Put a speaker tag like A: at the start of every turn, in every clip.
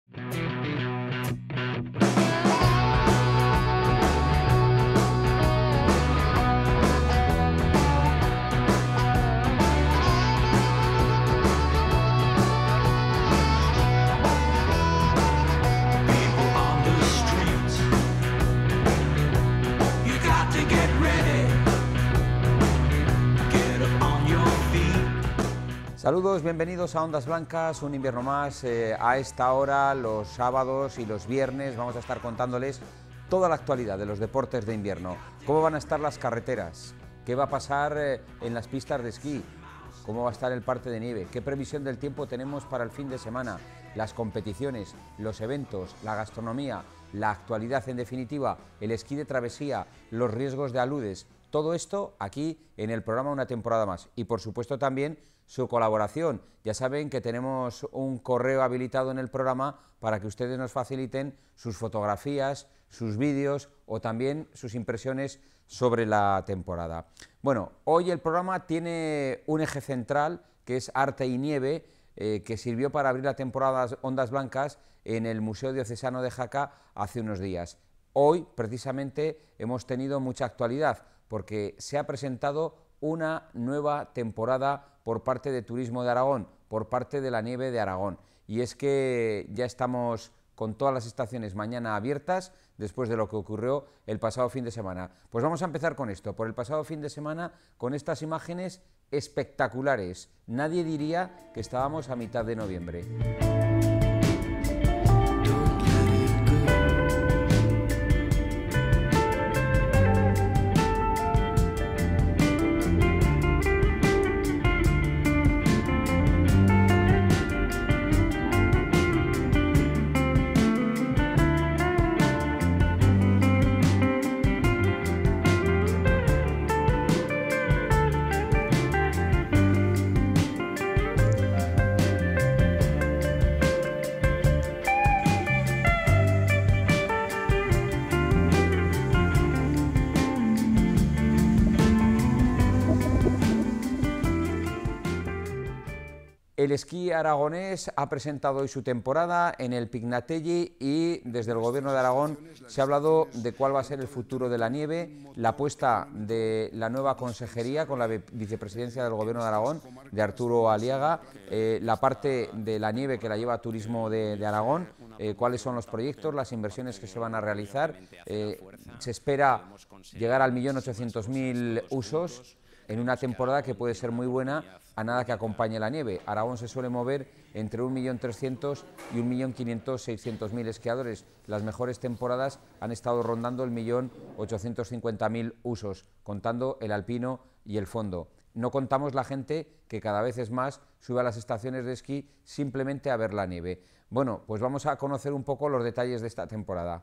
A: Saludos, bienvenidos a Ondas Blancas, un invierno más. A esta hora, los sábados y los viernes, vamos a estar contándoles toda la actualidad de los deportes de invierno. Cómo van a estar las carreteras, qué va a pasar en las pistas de esquí, cómo va a estar el parque de nieve, qué previsión del tiempo tenemos para el fin de semana, las competiciones, los eventos, la gastronomía, la actualidad en definitiva, el esquí de travesía, los riesgos de aludes. Todo esto aquí en el programa Una Temporada Más y por supuesto también su colaboración. Ya saben que tenemos un correo habilitado en el programa para que ustedes nos faciliten sus fotografías, sus vídeos o también sus impresiones sobre la temporada. Bueno, hoy el programa tiene un eje central que es arte y nieve, que sirvió para abrir la temporada Ondas Blancas en el Museo Diocesano de Jaca hace unos días. Hoy precisamente hemos tenido mucha actualidad porque se ha presentado una nueva temporada por parte de Turismo de Aragón, por parte de la Nieve de Aragón. Y es que ya estamos con todas las estaciones mañana abiertas después de lo que ocurrió el pasado fin de semana. Pues vamos a empezar con esto, por el pasado fin de semana, con estas imágenes espectaculares. Nadie diría que estábamos a mitad de noviembre. El esquí aragonés ha presentado hoy su temporada en el Pignatelli y desde el Gobierno de Aragón se ha hablado de cuál va a ser el futuro de la nieve, la apuesta de la nueva consejería con la vicepresidencia del Gobierno de Aragón, de Arturo Aliaga, la parte de la nieve que la lleva Turismo de Aragón, cuáles son los proyectos, las inversiones que se van a realizar. Se espera llegar al 1.800.000 usos en una temporada que puede ser muy buena a nada que acompañe la nieve. Aragón se suele mover entre 1.300.000 y 1.500.000-600.000 esquiadores. Las mejores temporadas han estado rondando el 1.850.000 usos, contando el alpino y el fondo. No contamos la gente que cada vez es más sube a las estaciones de esquí simplemente a ver la nieve. Bueno, pues vamos a conocer un poco los detalles de esta temporada.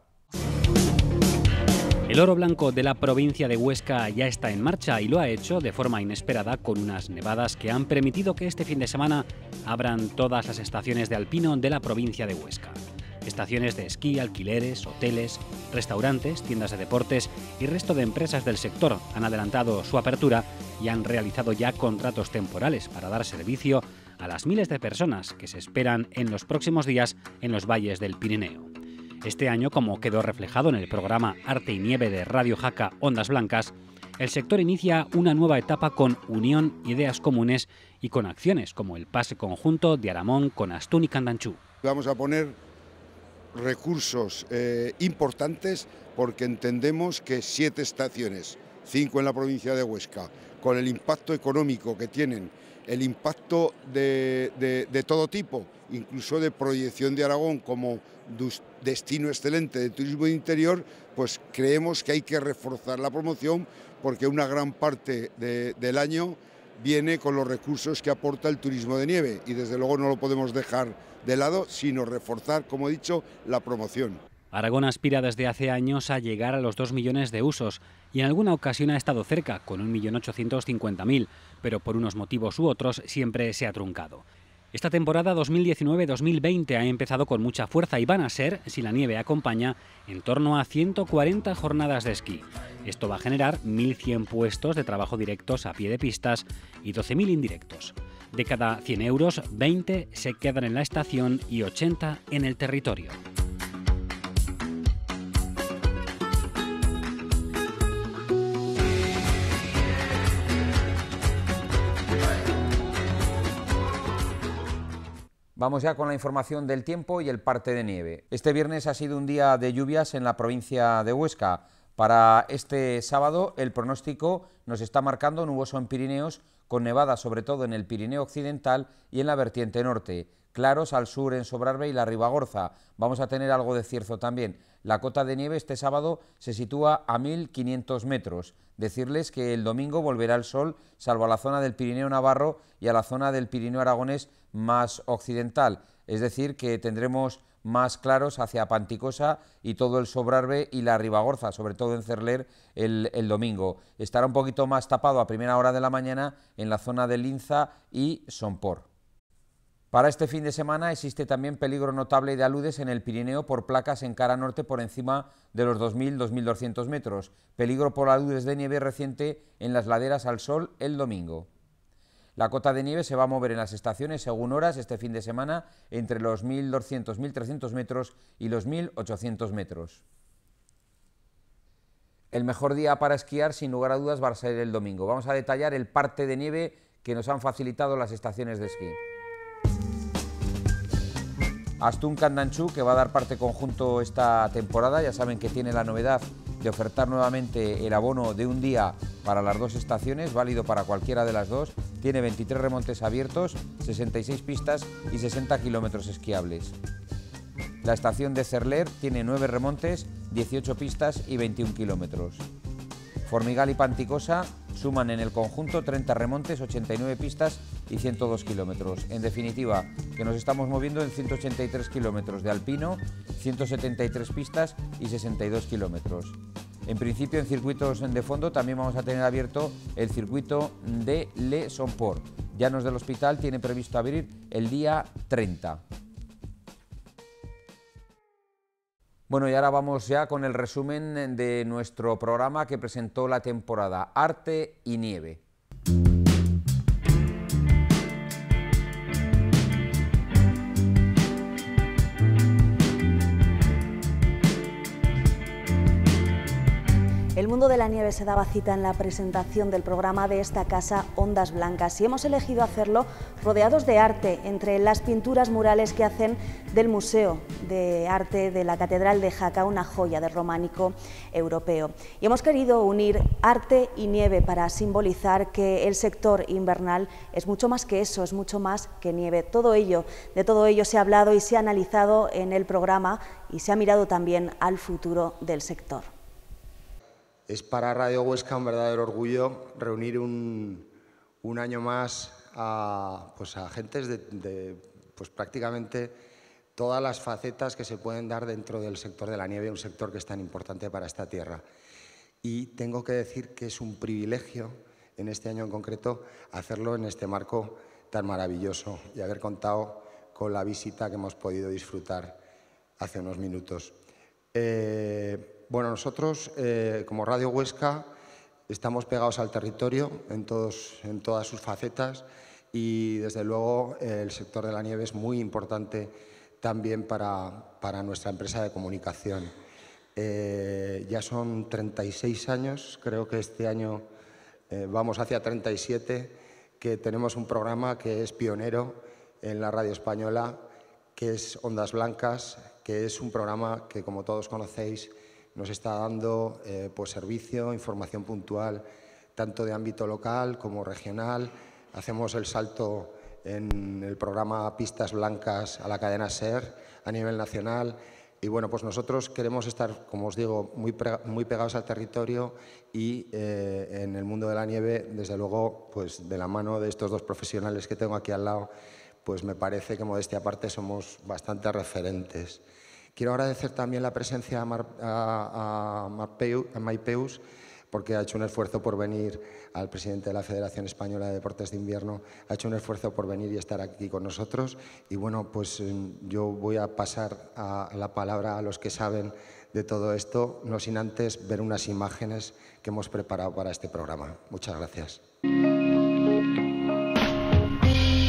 B: El oro blanco de la provincia de Huesca ya está en marcha y lo ha hecho de forma inesperada con unas nevadas que han permitido que este fin de semana abran todas las estaciones de alpino de la provincia de Huesca. Estaciones de esquí, alquileres, hoteles, restaurantes, tiendas de deportes y resto de empresas del sector han adelantado su apertura y han realizado ya contratos temporales para dar servicio a las miles de personas que se esperan en los próximos días en los valles del Pirineo. Este año, como quedó reflejado en el programa Arte y Nieve de Radio Jaca Ondas Blancas, el sector inicia una nueva etapa con unión, ideas comunes y con acciones como el pase conjunto de Aramón con Astún y Candanchú.
C: Vamos a poner recursos importantes porque entendemos que 7 estaciones, 5 en la provincia de Huesca, con el impacto económico que tienen, el impacto de todo tipo, incluso de proyección de Aragón como destino excelente de turismo de interior, pues creemos que hay que reforzar la promoción porque una gran parte del año viene con los recursos que aporta el turismo de nieve y desde luego no lo podemos dejar de lado, sino reforzar, como he dicho, la promoción.
B: Aragón aspira desde hace años a llegar a los 2 millones de usos y en alguna ocasión ha estado cerca, con 1.850.000, pero por unos motivos u otros siempre se ha truncado. Esta temporada 2019-2020 ha empezado con mucha fuerza y van a ser, si la nieve acompaña, en torno a 140 jornadas de esquí. Esto va a generar 1.100 puestos de trabajo directos a pie de pistas y 12.000 indirectos. De cada 100 euros, 20 se quedan en la estación y 80 en el territorio.
A: Vamos ya con la información del tiempo y el parte de nieve. Este viernes ha sido un día de lluvias en la provincia de Huesca. Para este sábado el pronóstico nos está marcando nuboso en Pirineos, con nevadas sobre todo en el Pirineo occidental y en la vertiente norte. Claros al sur en Sobrarbe y la Ribagorza. Vamos a tener algo de cierzo también. La cota de nieve este sábado se sitúa a 1.500 metros. Decirles que el domingo volverá el sol, salvo a la zona del Pirineo Navarro y a la zona del Pirineo Aragonés más occidental. Es decir, que tendremos más claros hacia Panticosa y todo el Sobrarbe y la Ribagorza, sobre todo en Cerler el domingo. Estará un poquito más tapado a primera hora de la mañana en la zona de Linza y Sompor. Para este fin de semana existe también peligro notable de aludes en el Pirineo por placas en cara norte por encima de los 2.000-2.200 metros. Peligro por aludes de nieve reciente en las laderas al sol el domingo. La cota de nieve se va a mover en las estaciones según horas este fin de semana entre los 1.200-1.300 metros y los 1.800 metros. El mejor día para esquiar, sin lugar a dudas, va a ser el domingo. Vamos a detallar el parte de nieve que nos han facilitado las estaciones de esquí. Astún Candanchú, que va a dar parte conjunto esta temporada, ya saben que tiene la novedad de ofertar nuevamente el abono de un día para las dos estaciones, válido para cualquiera de las dos. Tiene 23 remontes abiertos, 66 pistas y 60 kilómetros esquiables. La estación de Cerler tiene 9 remontes, 18 pistas y 21 kilómetros. Formigal y Panticosa suman en el conjunto 30 remontes, 89 pistas y 102 kilómetros. En definitiva, que nos estamos moviendo en 183 kilómetros de alpino, 173 pistas y 62 kilómetros. En principio, en circuitos de fondo también vamos a tener abierto el circuito de Le Somport. Llanos del Hospital tiene previsto abrir el día 30. Bueno, y ahora vamos ya con el resumen de nuestro programa que presentó la temporada Arte y Nieve.
D: El mundo de la nieve se daba cita en la presentación del programa de esta casa Ondas Blancas y hemos elegido hacerlo rodeados de arte, entre las pinturas murales que hacen del Museo de Arte de la Catedral de Jaca, una joya del románico europeo. Y hemos querido unir arte y nieve para simbolizar que el sector invernal es mucho más que eso, es mucho más que nieve. De todo ello se ha hablado y se ha analizado en el programa y se ha mirado también al futuro del sector.
E: Es para Radio Huesca un verdadero orgullo reunir un año más a agentes de prácticamente todas las facetas que se pueden dar dentro del sector de la nieve, un sector que es tan importante para esta tierra. Y tengo que decir que es un privilegio, en este año en concreto, hacerlo en este marco tan maravilloso y haber contado con la visita que hemos podido disfrutar hace unos minutos. Bueno, nosotros, como Radio Huesca, estamos pegados al territorio en todas sus facetas y, desde luego, el sector de la nieve es muy importante también para nuestra empresa de comunicación. Ya son 36 años, creo que este año vamos hacia 37, que tenemos un programa que es pionero en la radio española, que es Ondas Blancas, que es un programa que, como todos conocéis, nos está dando servicio, información puntual, tanto de ámbito local como regional. Hacemos el salto en el programa Pistas Blancas a la cadena SER a nivel nacional. Y bueno, pues nosotros queremos estar, como os digo, muy pegados al territorio y en el mundo de la nieve, desde luego, pues de la mano de estos dos profesionales que tengo aquí al lado, pues me parece que, modestia aparte, somos bastante referentes. Quiero agradecer también la presencia a Maipeus, porque ha hecho un esfuerzo por venir, al presidente de la Federación Española de Deportes de Invierno, ha hecho un esfuerzo por venir y estar aquí con nosotros. Y bueno, pues yo voy a pasar la palabra a los que saben de todo esto, no sin antes ver unas imágenes que hemos preparado para este programa. Muchas gracias.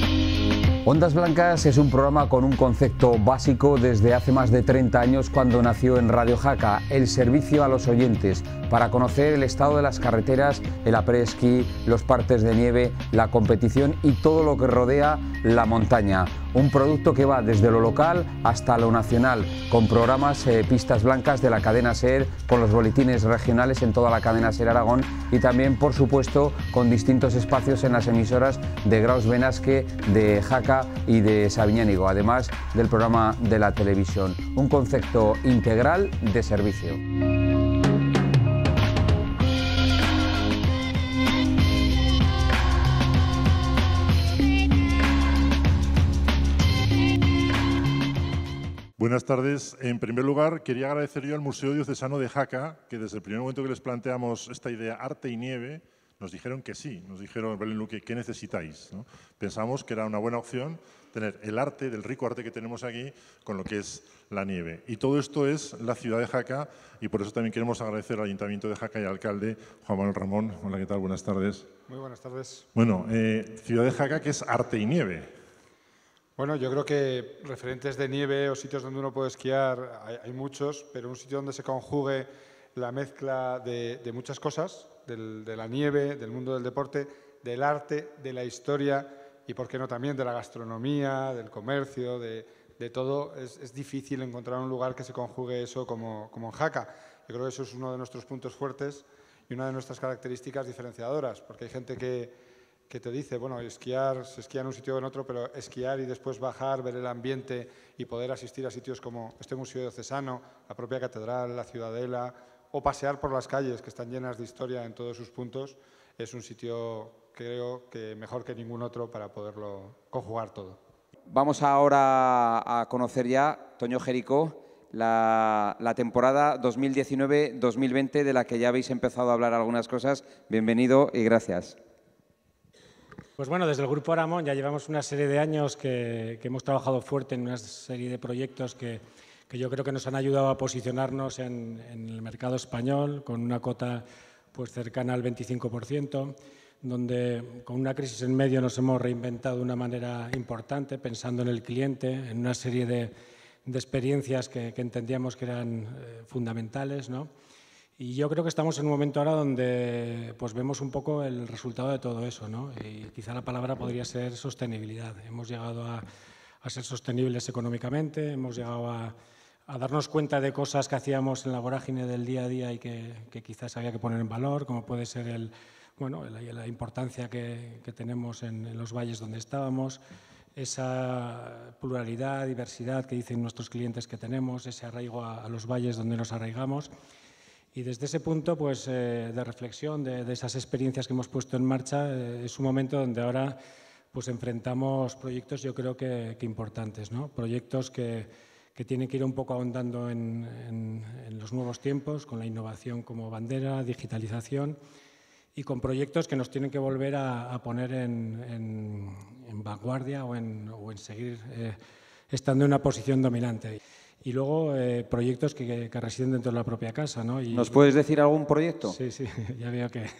A: Ondas Blancas es un programa con un concepto básico desde hace más de 30 años cuando nació en Radio Jaca, el servicio a los oyentes, para conocer el estado de las carreteras, el après-ski, los partes de nieve, la competición y todo lo que rodea la montaña. Un producto que va desde lo local hasta lo nacional, con programas Pistas Blancas de la cadena SER, con los boletines regionales en toda la cadena SER Aragón y también, por supuesto, con distintos espacios en las emisoras de Graus Benasque, de Jaca y de Sabiñánigo, además del programa de la televisión. Un concepto integral de servicio.
F: Buenas tardes. En primer lugar, quería agradecer yo al Museo Diocesano de Jaca, que desde el primer momento que les planteamos esta idea arte y nieve, nos dijeron que sí. Nos dijeron, Belén Luque, ¿qué necesitáis? ¿No? Pensamos que era una buena opción tener el arte, del rico arte que tenemos aquí, con lo que es la nieve. Y todo esto es la ciudad de Jaca, y por eso también queremos agradecer al Ayuntamiento de Jaca y al alcalde, Juan Manuel Ramón. Hola, ¿qué tal? Buenas tardes.
G: Muy buenas tardes.
F: Bueno, ciudad de Jaca, que es arte y nieve.
G: Bueno, yo creo que referentes de nieve o sitios donde uno puede esquiar hay muchos, pero un sitio donde se conjugue la mezcla de muchas cosas, de la nieve, del mundo del deporte, del arte, de la historia y, por qué no, también de la gastronomía, del comercio, de todo. Es difícil encontrar un lugar que se conjugue eso como en Jaca. Yo creo que eso es uno de nuestros puntos fuertes y una de nuestras características diferenciadoras, porque hay gente que te dice, bueno, esquiar, se esquía en un sitio o en otro, pero esquiar y después bajar, ver el ambiente y poder asistir a sitios como este Museo Diocesano, la propia catedral, la Ciudadela, o pasear por las calles que están llenas de historia en todos sus puntos, es un sitio, creo, que mejor que ningún otro para poderlo conjugar todo.
A: Vamos ahora a conocer ya, Toño Jericó, la temporada 2019-2020 de la que ya habéis empezado a hablar algunas cosas. Bienvenido y gracias.
H: Pues bueno, desde el Grupo Aramón ya llevamos una serie de años que hemos trabajado fuerte en una serie de proyectos que yo creo que nos han ayudado a posicionarnos en el mercado español con una cota pues cercana al 25%, donde con una crisis en medio nos hemos reinventado de una manera importante, pensando en el cliente, en una serie de experiencias que entendíamos que eran fundamentales, ¿no? Y yo creo que estamos en un momento ahora donde pues vemos un poco el resultado de todo eso, ¿no? Y quizá la palabra podría ser sostenibilidad. Hemos llegado a ser sostenibles económicamente, hemos llegado a darnos cuenta de cosas que hacíamos en la vorágine del día a día y que quizás había que poner en valor, como puede ser la importancia que tenemos en los valles donde estábamos, esa pluralidad, diversidad que dicen nuestros clientes que tenemos, ese arraigo a los valles donde nos arraigamos. Y desde ese punto pues, de reflexión de esas experiencias que hemos puesto en marcha, es un momento donde ahora pues, enfrentamos proyectos yo creo que importantes, ¿no? Proyectos que tienen que ir un poco ahondando en los nuevos tiempos, con la innovación como bandera, digitalización, y con proyectos que nos tienen que volver a poner en vanguardia o en seguir estando en una posición dominante. Y luego proyectos que residen dentro de la propia casa, ¿no?
A: ¿Nos puedes decir algún proyecto?
H: Sí, ya veo que...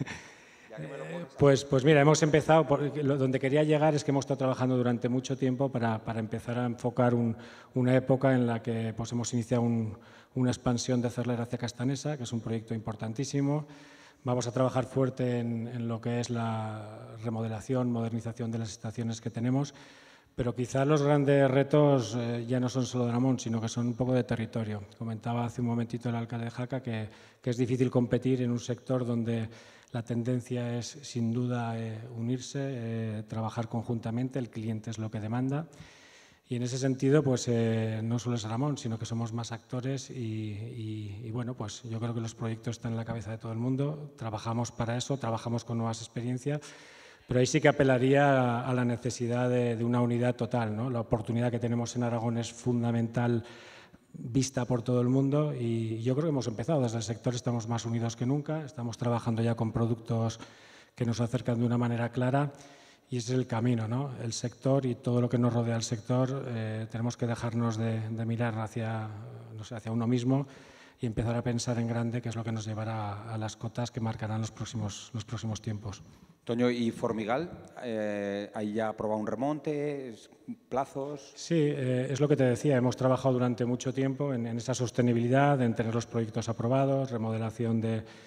H: Pues mira, hemos empezado, donde quería llegar es que hemos estado trabajando durante mucho tiempo para empezar a enfocar una época en la que pues, hemos iniciado una expansión de Cerler hacia Castanesa, que es un proyecto importantísimo. Vamos a trabajar fuerte en lo que es la remodelación, modernización de las estaciones que tenemos, pero quizás los grandes retos ya no son solo de Aramón, sino que son un poco de territorio. Comentaba hace un momentito el alcalde de Jaca que es difícil competir en un sector donde la tendencia es, sin duda, unirse, trabajar conjuntamente, el cliente es lo que demanda. Y en ese sentido, pues no solo es Aramón, sino que somos más actores y bueno, pues yo creo que los proyectos están en la cabeza de todo el mundo, trabajamos para eso, trabajamos con nuevas experiencias, pero ahí sí que apelaría a la necesidad de una unidad total, ¿no? La oportunidad que tenemos en Aragón es fundamental, vista por todo el mundo, y yo creo que hemos empezado. Desde el sector estamos más unidos que nunca, estamos trabajando ya con productos que nos acercan de una manera clara y ese es el camino, ¿no? El sector y todo lo que nos rodea al sector, tenemos que dejarnos de mirar hacia uno mismo y empezar a pensar en grande, que es lo que nos llevará a las cotas que marcarán los próximos tiempos.
A: Toño, ¿y Formigal? ¿Ahí ya ha probado un remonte? ¿Plazos?
H: Sí, es lo que te decía. Hemos trabajado durante mucho tiempo en esa sostenibilidad, en tener los proyectos aprobados, remodelación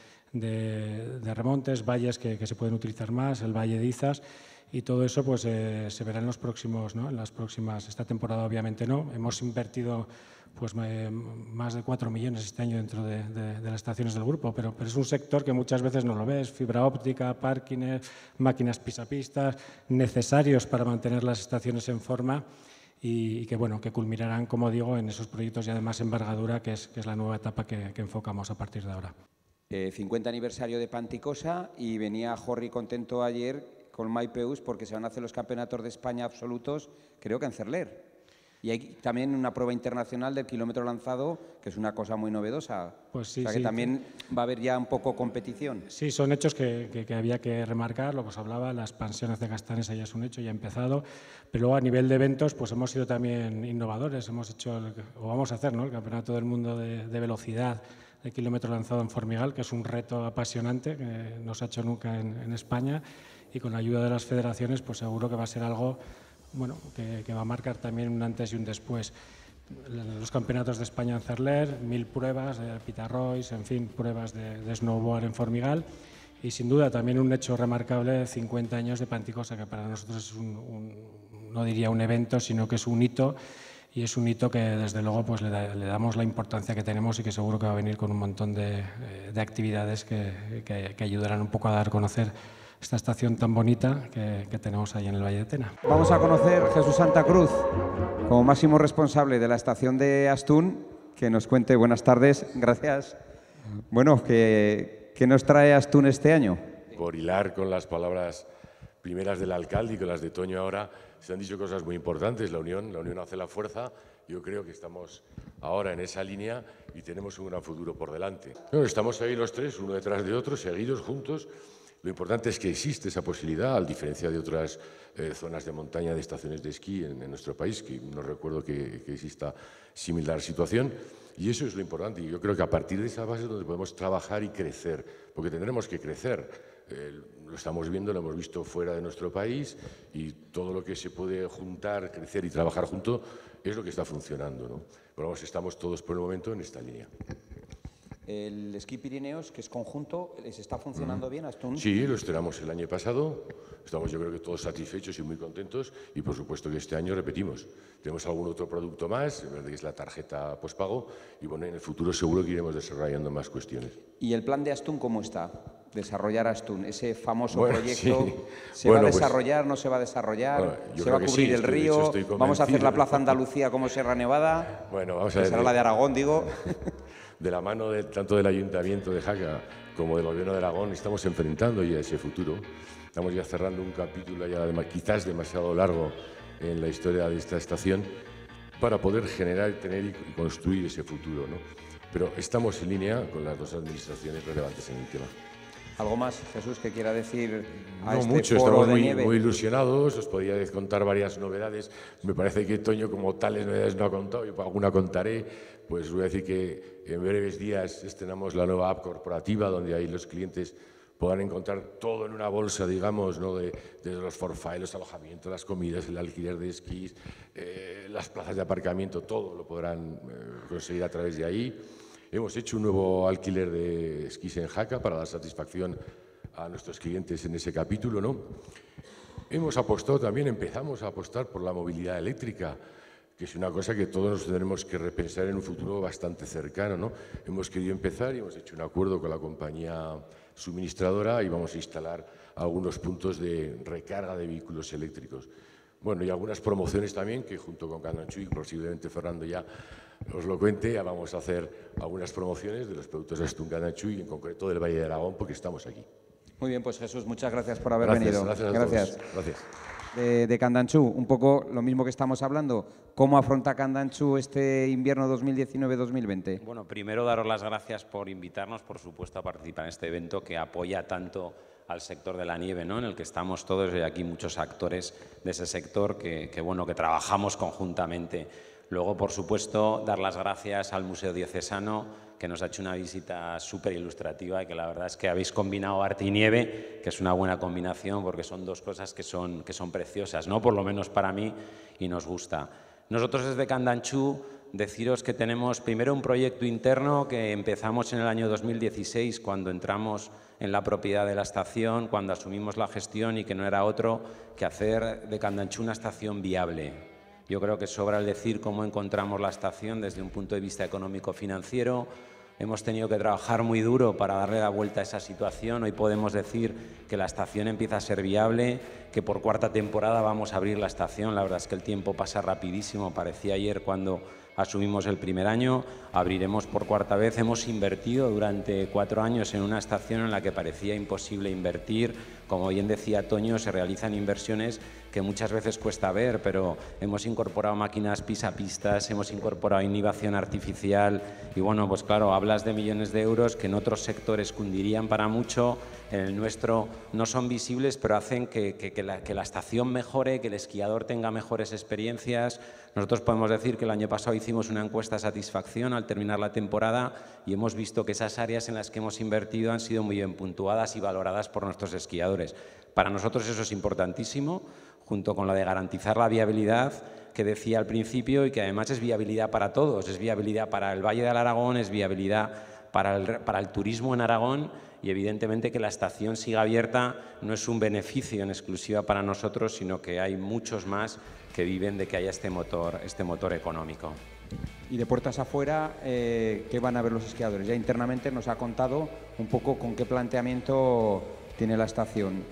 H: de remontes, valles que se pueden utilizar más, el valle de Izas, y todo eso pues se verá en los próximos, ¿no? En las próximas. Esta temporada obviamente no. Hemos invertido pues más de 4 millones este año dentro de las estaciones del grupo, pero es un sector que muchas veces no lo ves: fibra óptica, parkings, máquinas pisapistas, necesarios para mantener las estaciones en forma y que, bueno, que culminarán, como digo, en esos proyectos ya de más envergadura, que es la nueva etapa que enfocamos a partir de ahora.
A: 50 aniversario de Panticosa, y venía Jorri contento ayer con Maipeus porque se van a hacer los campeonatos de España absolutos, creo que en Cerler. Y hay también una prueba internacional del kilómetro lanzado, que es una cosa muy novedosa.
H: Pues sí,
A: o sea que también va a haber ya un poco competición.
H: Sí, son hechos que había que remarcar. Lo que os hablaba, las expansiones de Castanesa ya es un hecho, ya ha empezado. Pero luego, a nivel de eventos, pues hemos sido también innovadores. Hemos hecho, o vamos a hacer, ¿no?, el Campeonato del Mundo de Velocidad de kilómetro lanzado en Formigal, que es un reto apasionante que no se ha hecho nunca en España, y con la ayuda de las federaciones pues seguro que va a ser algo, bueno, que va a marcar también un antes y un después. Los campeonatos de España en Cerler, 1000 pruebas de Pitarrois, en fin, pruebas de snowboard en Formigal, y sin duda también un hecho remarcable, 50 años de Panticosa, que para nosotros es no diría un evento, sino que es un hito, y es un hito que desde luego pues le damos la importancia que tenemos, y que seguro que va a venir con un montón de actividades que ayudarán un poco a dar a conocer esta estación tan bonita que tenemos ahí en el Valle de Tena.
A: Vamos a conocer Jesús Santa Cruz, como máximo responsable de la estación de Astún, que nos cuente. Buenas tardes, gracias. Bueno, ¿qué nos trae Astún este año?
I: Por hilar con las palabras primeras del alcalde y con las de Toño ahora, se han dicho cosas muy importantes. La unión hace la fuerza. Yo creo que estamos ahora en esa línea y tenemos un gran futuro por delante. Bueno, estamos ahí los tres, uno detrás de otro, seguidos, juntos. Lo importante es que existe esa posibilidad, a diferencia de otras zonas de montaña, de estaciones de esquí en nuestro país, que no recuerdo que exista similar situación. Y eso es lo importante. Y yo creo que a partir de esa base es donde podemos trabajar y crecer, porque tendremos que crecer. Lo estamos viendo, lo hemos visto fuera de nuestro país, y todo lo que se puede juntar, crecer y trabajar junto es lo que está funcionando, ¿no? Pero vamos, estamos todos por el momento en esta línea.
A: El esquí Pirineos, que es conjunto, ¿les está funcionando bien, Astún?
I: Sí, lo estrenamos el año pasado. Estamos, yo creo que todos satisfechos y muy contentos, y por supuesto que este año repetimos. Tenemos algún otro producto más, que es la tarjeta postpago, y bueno, en el futuro seguro que iremos desarrollando más cuestiones.
A: ¿Y el plan de Astún cómo está? Desarrollar Astún, ese famoso proyecto,
I: sí.
A: ¿Se va a desarrollar, no se va a desarrollar? ¿Se va a cubrir el río? ¿Vamos a hacer la Plaza Andalucía como Sierra Nevada?
I: Bueno, vamos a ver.
A: Será la de Aragón, digo.
I: De la mano tanto del Ayuntamiento de Jaca como del Gobierno de Aragón, estamos enfrentando ya ese futuro. Estamos ya cerrando un capítulo ya quizás demasiado largo en la historia de esta estación, para poder generar, tener y construir ese futuro, ¿no? Pero estamos en línea con las dos administraciones relevantes en el tema.
A: ¿Algo más, Jesús, que quiera decir a
I: No mucho, estamos muy ilusionados. Os podría contar varias novedades. Me parece que Toño, como tales novedades, no ha contado. Yo alguna contaré. Pues voy a decir que en breves días estrenamos la nueva app corporativa, donde ahí los clientes podrán encontrar todo en una bolsa, digamos, ¿no? Desde los forfait, los alojamientos, las comidas, el alquiler de esquís, las plazas de aparcamiento, todo lo podrán conseguir a través de ahí. Hemos hecho un nuevo alquiler de esquís en Jaca para dar satisfacción a nuestros clientes en ese capítulo, ¿no? Hemos apostado también, empezamos a apostar por la movilidad eléctrica, que es una cosa que todos nos tendremos que repensar en un futuro bastante cercano, ¿no? Hemos querido empezar y hemos hecho un acuerdo con la compañía suministradora, y vamos a instalar algunos puntos de recarga de vehículos eléctricos. Bueno, y algunas promociones también, que junto con Candanchú, y posiblemente Fernando ya os lo cuente, ya vamos a hacer algunas promociones de los productos de Astún Candanchú, y en concreto del Valle de Aragón, porque estamos aquí.
A: Muy bien, pues Jesús, muchas gracias por haber venido.
I: Gracias a todos. Gracias.
A: De Candanchú, un poco lo mismo que estamos hablando. ¿Cómo afronta Candanchú este invierno 2019-2020?
J: Bueno, primero daros las gracias por invitarnos, por supuesto, a participar en este evento que apoya tanto al sector de la nieve, ¿no?, en el que estamos todos, y aquí muchos actores de ese sector que trabajamos conjuntamente. Luego, por supuesto, dar las gracias al Museo Diocesano, que nos ha hecho una visita súper ilustrativa y que la verdad es que habéis combinado arte y nieve, que es una buena combinación porque son dos cosas que son preciosas, ¿no? Por lo menos para mí, y nos gusta. Nosotros desde Candanchú deciros que tenemos primero un proyecto interno que empezamos en el año 2016 cuando entramos en la propiedad de la estación, cuando asumimos la gestión y que no era otro que hacer de Candanchú una estación viable. Yo creo que sobra el decir cómo encontramos la estación desde un punto de vista económico-financiero. Hemos tenido que trabajar muy duro para darle la vuelta a esa situación. Hoy podemos decir que la estación empieza a ser viable, que por cuarta temporada vamos a abrir la estación. La verdad es que el tiempo pasa rapidísimo. Parecía ayer cuando asumimos el primer año. Abriremos por cuarta vez. Hemos invertido durante 4 años en una estación en la que parecía imposible invertir. Como bien decía Toño, se realizan inversiones que muchas veces cuesta ver, pero hemos incorporado máquinas pisapistas, hemos incorporado inhibición artificial y bueno, pues claro, hablas de millones de euros que en otros sectores cundirían para mucho, en el nuestro no son visibles, pero hacen que la estación mejore, que el esquiador tenga mejores experiencias. Nosotros podemos decir que el año pasado hicimos una encuesta de satisfacción al terminar la temporada y hemos visto que esas áreas en las que hemos invertido han sido muy bien puntuadas y valoradas por nuestros esquiadores. Para nosotros eso es importantísimo, junto con la de garantizar la viabilidad que decía al principio y que además es viabilidad para todos, es viabilidad para el Valle del Aragón, es viabilidad para el turismo en Aragón y evidentemente que la estación siga abierta no es un beneficio en exclusiva para nosotros, sino que hay muchos más que viven de que haya este motor económico.
A: Y de puertas afuera, ¿qué van a ver los esquiadores? Ya internamente nos ha contado un poco con qué planteamiento tiene la estación.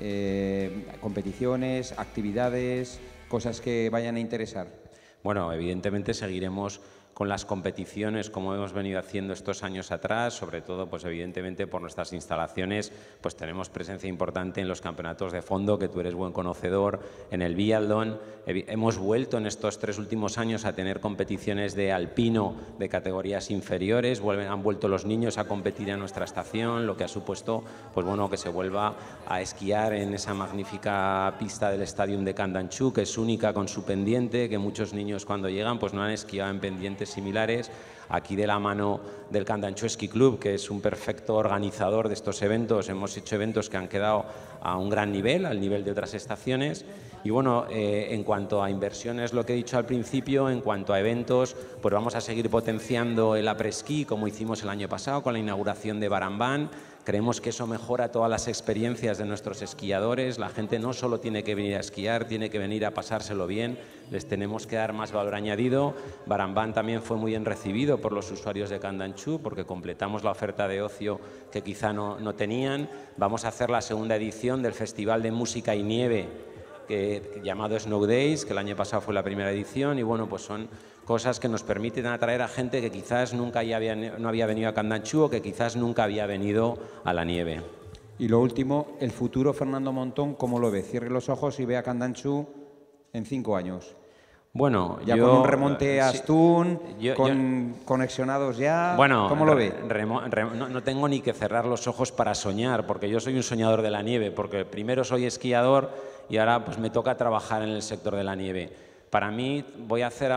A: Competiciones, actividades, cosas que vayan a interesar.
J: Bueno, evidentemente seguiremos con las competiciones como hemos venido haciendo estos años atrás, sobre todo pues evidentemente por nuestras instalaciones, pues tenemos presencia importante en los campeonatos de fondo, que tú eres buen conocedor, en el biatlón. Hemos vuelto en estos 3 últimos años a tener competiciones de alpino de categorías inferiores, han vuelto los niños a competir en nuestra estación, lo que ha supuesto pues bueno, que se vuelva a esquiar en esa magnífica pista del Stadium de Candanchú, que es única con su pendiente, que muchos niños cuando llegan pues no han esquiado en pendientes similares. Aquí de la mano del Candanchú Ski Club, que es un perfecto organizador de estos eventos, hemos hecho eventos que han quedado a un gran nivel, al nivel de otras estaciones. Y bueno, en cuanto a inversiones, lo que he dicho al principio, en cuanto a eventos, pues vamos a seguir potenciando el après-ski, como hicimos el año pasado con la inauguración de Barambán. Creemos que eso mejora todas las experiencias de nuestros esquiadores. La gente no solo tiene que venir a esquiar, tiene que venir a pasárselo bien. Les tenemos que dar más valor añadido. Barambán también fue muy bien recibido por los usuarios de Candanchú porque completamos la oferta de ocio que quizá no tenían. Vamos a hacer la segunda edición del Festival de Música y Nieve llamado Snow Days, que el año pasado fue la primera edición y bueno, pues son cosas que nos permiten atraer a gente que quizás no había venido a Candanchú o que quizás nunca había venido a la nieve.
A: Y lo último, el futuro, Fernando Montón, ¿cómo lo ve? Cierre los ojos y ve a Candanchú en 5 años.
J: Bueno,
A: ya con un remonte a Astún, con conexionados ya, bueno, ¿cómo lo ve?
J: No tengo ni que cerrar los ojos para soñar, porque yo soy un soñador de la nieve, porque primero soy esquiador y ahora pues me toca trabajar en el sector de la nieve. Para mí voy a hacer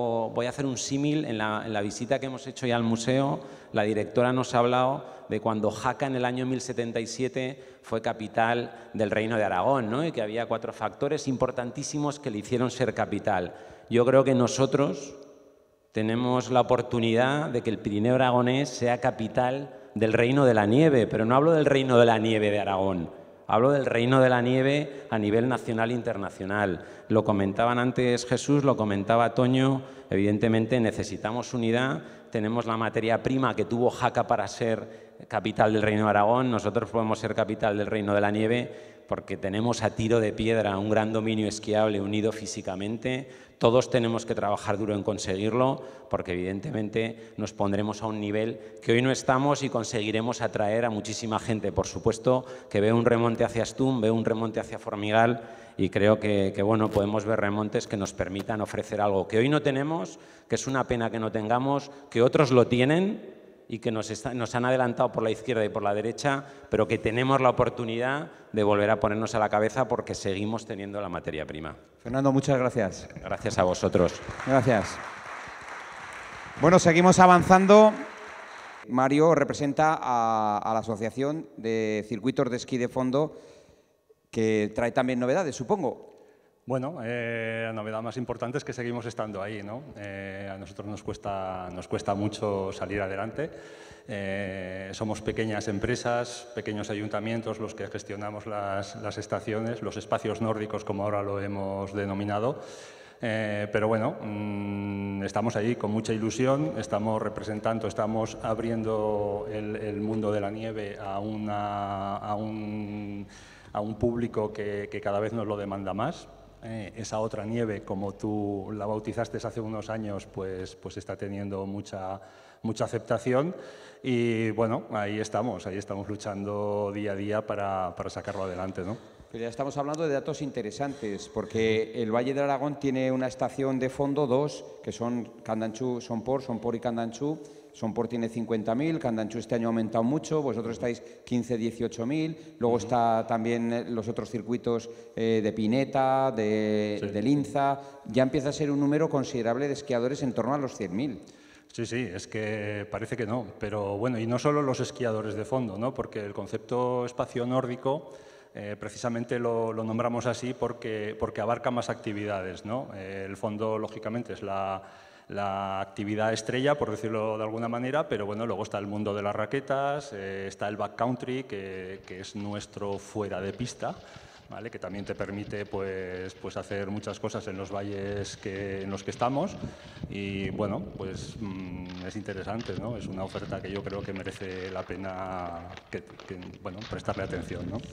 J: un símil en la visita que hemos hecho ya al museo. La directora nos ha hablado de cuando Jaca en el año 1077 fue capital del Reino de Aragón, ¿no? Y que había 4 factores importantísimos que le hicieron ser capital. Yo creo que nosotros tenemos la oportunidad de que el Pirineo aragonés sea capital del Reino de la Nieve, pero no hablo del Reino de la Nieve de Aragón. Hablo del Reino de la Nieve a nivel nacional e internacional. Lo comentaban antes Jesús, lo comentaba Toño. Evidentemente necesitamos unidad. Tenemos la materia prima que tuvo Jaca para ser capital del Reino de Aragón. Nosotros podemos ser capital del Reino de la Nieve porque tenemos a tiro de piedra un gran dominio esquiable unido físicamente. Todos tenemos que trabajar duro en conseguirlo porque evidentemente nos pondremos a un nivel que hoy no estamos y conseguiremos atraer a muchísima gente. Por supuesto que veo un remonte hacia Astún, veo un remonte hacia Formigal y creo que bueno, podemos ver remontes que nos permitan ofrecer algo que hoy no tenemos, que es una pena que no tengamos, que otros lo tienen y que nos han adelantado por la izquierda y por la derecha, pero que tenemos la oportunidad de volver a ponernos a la cabeza porque seguimos teniendo la materia prima.
A: Fernando, muchas gracias.
J: Gracias a vosotros.
A: Gracias. Bueno, seguimos avanzando. Mario representa a la Asociación de Circuitos de Esquí de Fondo, que trae también novedades, supongo.
K: Bueno, la novedad más importante es que seguimos estando ahí, ¿no? A nosotros nos cuesta mucho salir adelante. Somos pequeñas empresas, pequeños ayuntamientos los que gestionamos las estaciones, los espacios nórdicos, como ahora lo hemos denominado. Pero bueno, estamos ahí con mucha ilusión, estamos representando, estamos abriendo el mundo de la nieve a un público que cada vez nos lo demanda más. Esa otra nieve, como tú la bautizaste hace unos años, pues está teniendo mucha aceptación y bueno, ahí estamos luchando día a día para sacarlo adelante, ¿no?
A: Pero ya estamos hablando de datos interesantes, porque el Valle de Aragón tiene una estación de fondo, dos, que son Candanchú, Somport y Candanchú. Somport tiene 50.000, Candanchú este año ha aumentado mucho, vosotros estáis 18.000, luego está también los otros circuitos de Pineta, de Linza. Ya empieza a ser un número considerable de esquiadores en torno a los 100.000.
K: Sí, es que parece que no, pero bueno, y no solo los esquiadores de fondo, ¿no? Porque el concepto espacio nórdico precisamente lo nombramos así porque abarca más actividades, ¿no? El fondo, lógicamente, es la actividad estrella, por decirlo de alguna manera, pero bueno, luego está el mundo de las raquetas, está el backcountry, que es nuestro fuera de pista, ¿vale? Que también te permite pues hacer muchas cosas en los valles en los que estamos y bueno, pues es interesante, ¿no? Es una oferta que yo creo que merece la pena prestarle atención, ¿no?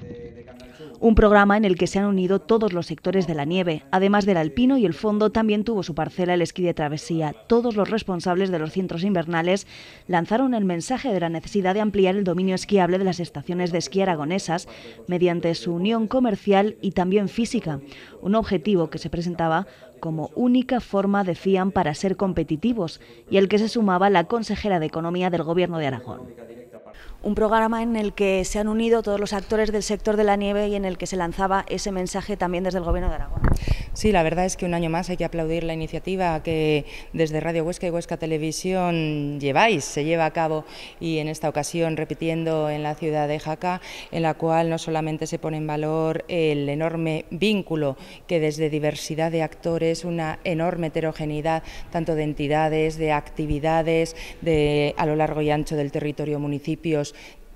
D: Un programa en el que se han unido todos los sectores de la nieve. Además del alpino y el fondo, también tuvo su parcela el esquí de travesía. Todos los responsables de los centros invernales lanzaron el mensaje de la necesidad de ampliar el dominio esquiable de las estaciones de esquí aragonesas mediante su unión comercial y también física, un objetivo que se presentaba como única forma, decían, para ser competitivos y al que se sumaba la consejera de Economía del Gobierno de Aragón. Un programa en el que se han unido todos los actores del sector de la nieve y en el que se lanzaba ese mensaje también desde el Gobierno de Aragón.
L: Sí, la verdad es que un año más hay que aplaudir la iniciativa que desde Radio Huesca y Huesca Televisión se lleva a cabo y en esta ocasión repitiendo en la ciudad de Jaca, en la cual no solamente se pone en valor el enorme vínculo que desde diversidad de actores, una enorme heterogeneidad tanto de entidades, de actividades a lo largo y ancho del territorio municipios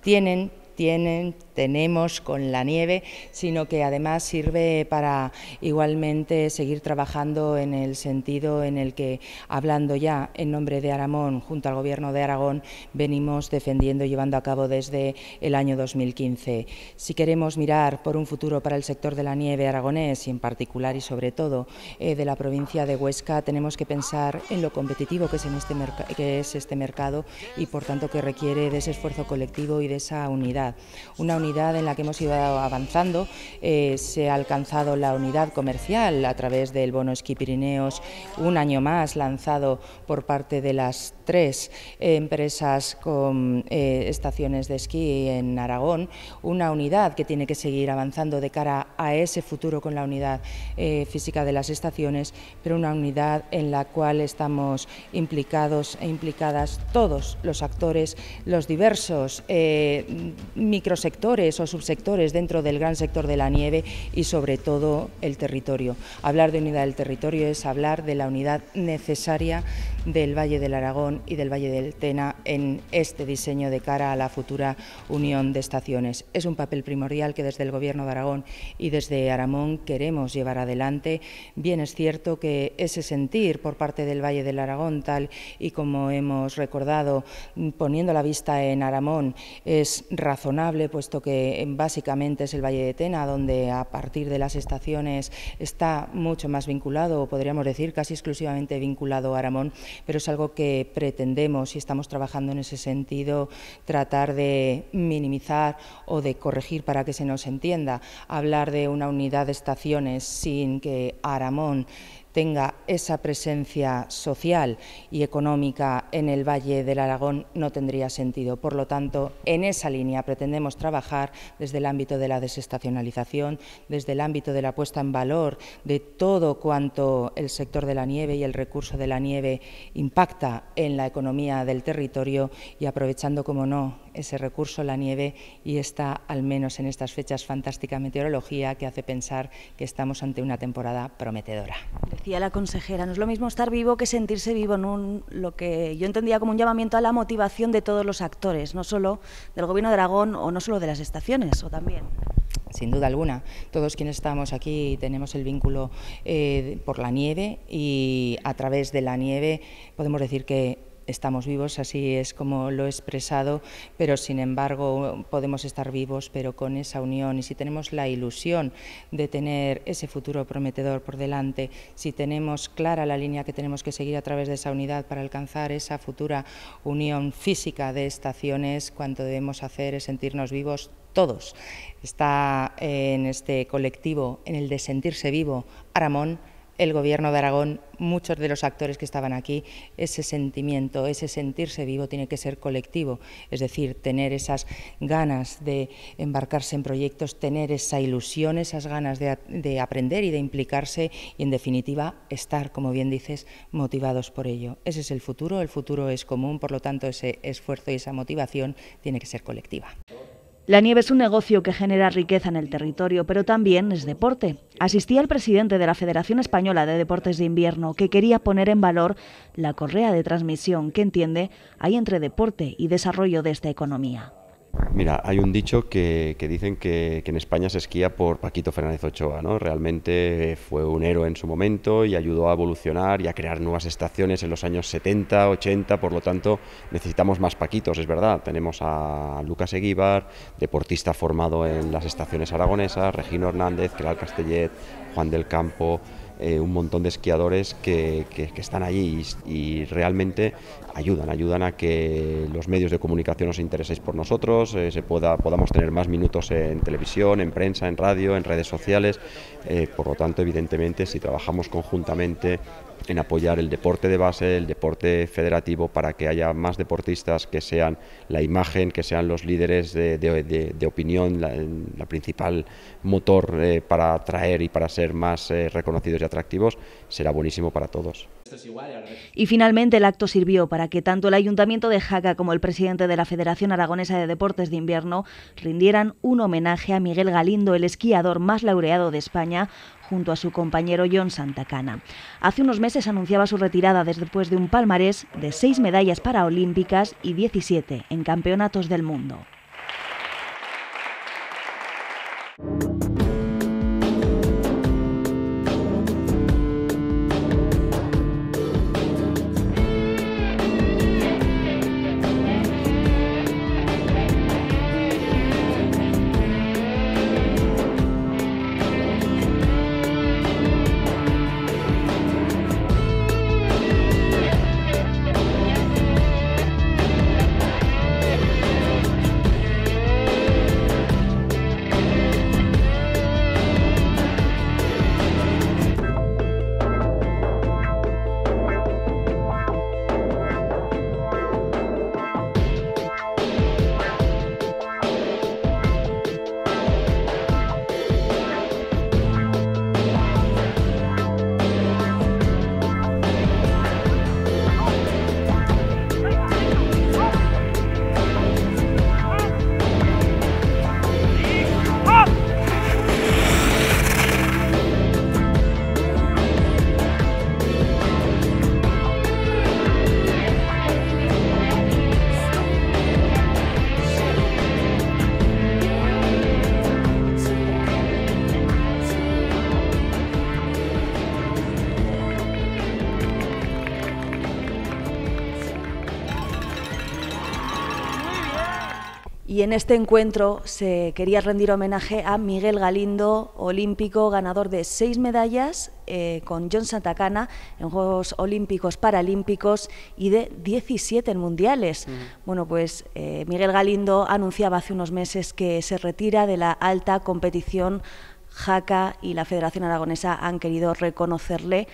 L: tenemos con la nieve, sino que además sirve para igualmente seguir trabajando en el sentido en el que, hablando ya en nombre de Aramón, junto al Gobierno de Aragón, venimos defendiendo y llevando a cabo desde el año 2015. Si queremos mirar por un futuro para el sector de la nieve aragonés y en particular y sobre todo de la provincia de Huesca, tenemos que pensar en lo competitivo que es este mercado y por tanto que requiere de ese esfuerzo colectivo y de esa unidad. Una unidad en la que hemos ido avanzando, se ha alcanzado la unidad comercial a través del Bono Esquí Pirineos, un año más lanzado por parte de las 3 empresas con estaciones de esquí en Aragón, una unidad que tiene que seguir avanzando de cara a ese futuro con la unidad física de las estaciones, pero una unidad en la cual estamos implicados e implicadas todos los actores, los diversos microsectores o subsectores dentro del gran sector de la nieve y sobre todo el territorio. Hablar de unidad del territorio es hablar de la unidad necesaria del Valle del Aragón y del Valle del Tena en este diseño de cara a la futura unión de estaciones. Es un papel primordial que desde el Gobierno de Aragón y desde Aramón queremos llevar adelante. Bien es cierto que ese sentir por parte del Valle del Aragón, tal y como hemos recordado, poniendo la vista en Aramón, es razonable, puesto que básicamente es el Valle de Tena donde a partir de las estaciones está mucho más vinculado, o podríamos decir casi exclusivamente vinculado a Aramón, pero es algo que pretendemos y estamos trabajando en ese sentido, tratar de minimizar o de corregir para que se nos entienda. Hablar de una unidad de estaciones sin que Aramón tenga esa presencia social y económica en el Valle del Aragón no tendría sentido. Por lo tanto, en esa línea pretendemos trabajar desde el ámbito de la desestacionalización, desde el ámbito de la puesta en valor de todo cuanto el sector de la nieve y el recurso de la nieve impacta en la economía del territorio y aprovechando, como no, ese recurso, la nieve, y esta, al menos en estas fechas, fantástica meteorología que hace pensar que estamos ante una temporada prometedora.
D: Decía la consejera, no es lo mismo estar vivo que sentirse vivo, en lo que yo entendía como un llamamiento a la motivación de todos los actores, no solo del Gobierno de Aragón o no solo de las estaciones, o también.
L: Sin duda alguna, todos quienes estamos aquí tenemos el vínculo por la nieve y a través de la nieve podemos decir que estamos vivos, así es como lo he expresado, pero sin embargo podemos estar vivos, pero con esa unión. Y si tenemos la ilusión de tener ese futuro prometedor por delante, si tenemos clara la línea que tenemos que seguir a través de esa unidad para alcanzar esa futura unión física de estaciones, cuanto debemos hacer es sentirnos vivos todos. Está en este colectivo, en el de sentirse vivo, Aramón, el Gobierno de Aragón, muchos de los actores que estaban aquí, ese sentimiento, ese sentirse vivo tiene que ser colectivo, es decir, tener esas ganas de embarcarse en proyectos, tener esa ilusión, esas ganas de aprender y de implicarse y, en definitiva, estar, como bien dices, motivados por ello. Ese es el futuro es común, por lo tanto, ese esfuerzo y esa motivación tiene que ser colectiva.
D: La nieve es un negocio que genera riqueza en el territorio, pero también es deporte. Asistía el presidente de la Federación Española de Deportes de Invierno, que quería poner en valor la correa de transmisión que entiende hay entre deporte y desarrollo de esta economía.
M: Mira, hay un dicho que dicen que en España se esquía por Paquito Fernández Ochoa, ¿no? Realmente fue un héroe en su momento y ayudó a evolucionar y a crear nuevas estaciones en los años 70, 80, por lo tanto necesitamos más Paquitos, es verdad. Tenemos a Lucas Eguíbar, deportista formado en las estaciones aragonesas, Regino Hernández, Keral Castellet, Juan del Campo, un montón de esquiadores que están allí y realmente ayudan a que los medios de comunicación os intereséis por nosotros, podamos tener más minutos en televisión, en prensa, en radio, en redes sociales. Por lo tanto, evidentemente, si trabajamos conjuntamente en apoyar el deporte de base, el deporte federativo, para que haya más deportistas que sean la imagen, que sean los líderes de opinión, la principal motor para atraer y para ser más reconocidos y atractivos, será buenísimo para todos.
D: Y finalmente el acto sirvió para que tanto el Ayuntamiento de Jaca como el presidente de la Federación Aragonesa de Deportes de Invierno rindieran un homenaje a Miguel Galindo, el esquiador más laureado de España, junto a su compañero John Santacana. Hace unos meses anunciaba su retirada después de un palmarés de 6 medallas paraolímpicas y 17 en campeonatos del mundo. Y en este encuentro se quería rendir homenaje a Miguel Galindo, olímpico, ganador de 6 medallas con John Santacana en Juegos Olímpicos, Paralímpicos y de 17 en Mundiales. Bueno, pues Miguel Galindo anunciaba hace unos meses que se retira de la alta competición. Jaca y la Federación Aragonesa han querido reconocerle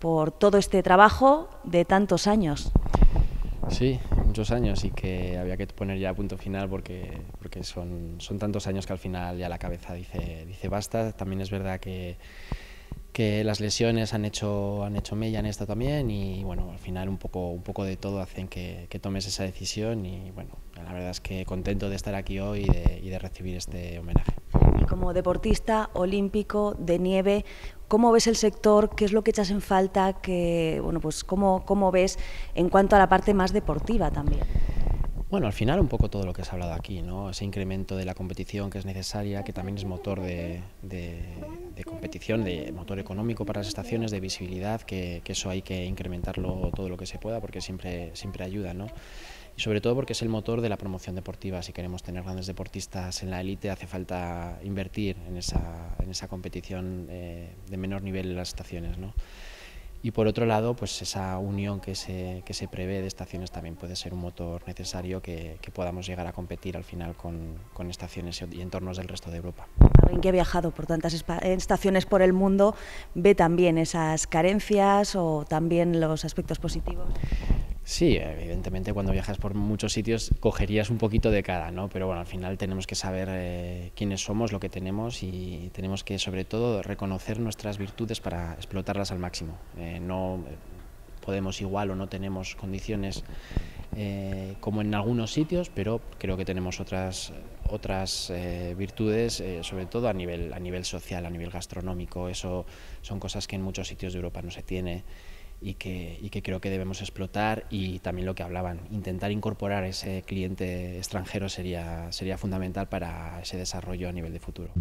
D: por todo este trabajo de tantos años.
N: Sí, muchos años, y que había que poner ya punto final porque son tantos años que al final ya la cabeza dice basta. También es verdad que las lesiones han hecho mella en esto también, y bueno, al final un poco de todo hacen que tomes esa decisión, y bueno, la verdad es que contento de estar aquí hoy y de recibir este homenaje.
D: Y como deportista olímpico de nieve, ¿cómo ves el sector? ¿Qué es lo que echas en falta? Pues ¿cómo ves en cuanto a la parte más deportiva también?
N: Bueno, al final un poco todo lo que has hablado aquí, ¿no? Ese incremento de la competición que es necesaria, que también es motor de competición, de motor económico para las estaciones, de visibilidad, que eso hay que incrementarlo todo lo que se pueda, porque siempre ayuda, ¿no? Y sobre todo porque es el motor de la promoción deportiva. Si queremos tener grandes deportistas en la élite, hace falta invertir en esa competición de menor nivel en las estaciones, ¿no? Y por otro lado, pues esa unión que se prevé de estaciones también puede ser un motor necesario que podamos llegar a competir al final con estaciones y entornos del resto de Europa.
D: Alguien que ha viajado por tantas estaciones por el mundo ve también esas carencias o también los aspectos positivos.
N: Sí, evidentemente cuando viajas por muchos sitios cogerías un poquito de cada, ¿no? Pero bueno, al final tenemos que saber quiénes somos, lo que tenemos, y tenemos que sobre todo reconocer nuestras virtudes para explotarlas al máximo. No podemos igual o no tenemos condiciones como en algunos sitios, pero creo que tenemos otras virtudes, sobre todo a nivel social, a nivel gastronómico. Eso son cosas que en muchos sitios de Europa no se tiene. Y que creo que debemos explotar, y también lo que hablaban, intentar incorporar ese cliente extranjero sería fundamental para ese desarrollo a nivel de futuro.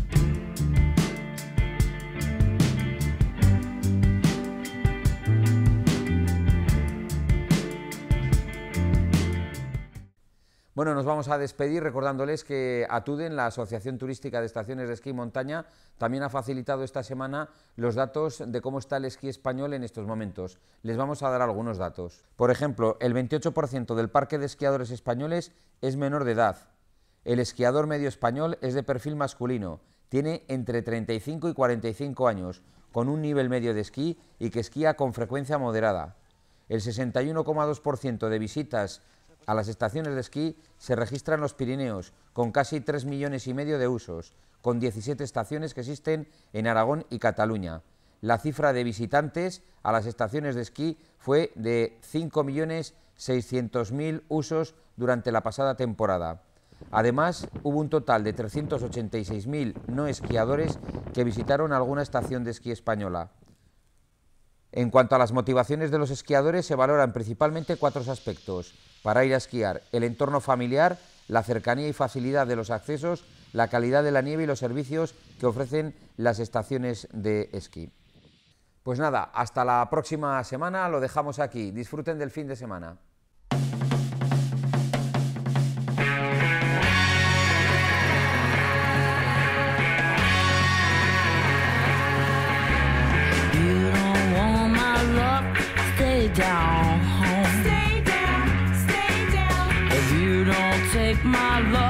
A: Bueno, nos vamos a despedir recordándoles que Atuden, la Asociación Turística de Estaciones de Esquí y Montaña, también ha facilitado esta semana los datos de cómo está el esquí español en estos momentos. Les vamos a dar algunos datos. Por ejemplo, el 28% del parque de esquiadores españoles es menor de edad. El esquiador medio español es de perfil masculino, tiene entre 35 y 45 años, con un nivel medio de esquí y que esquía con frecuencia moderada. El 61,2% de visitas a las estaciones de esquí se registra en los Pirineos, con casi 3,5 millones de usos, con 17 estaciones que existen en Aragón y Cataluña. La cifra de visitantes a las estaciones de esquí fue de 5.600.000 usos durante la pasada temporada. Además, hubo un total de 386.000 no esquiadores que visitaron alguna estación de esquí española. En cuanto a las motivaciones de los esquiadores, se valoran principalmente 4 aspectos para ir a esquiar: el entorno familiar, la cercanía y facilidad de los accesos, la calidad de la nieve y los servicios que ofrecen las estaciones de esquí. Pues nada, hasta la próxima semana, lo dejamos aquí. Disfruten del fin de semana.
O: Stay down. If you don't take my love